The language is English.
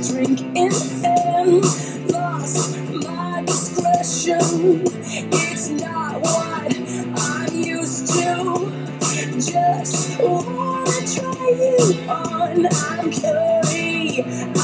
drink in hand, lost my discretion. It's not what I'm used to. Just wanna try you on. I'm curry.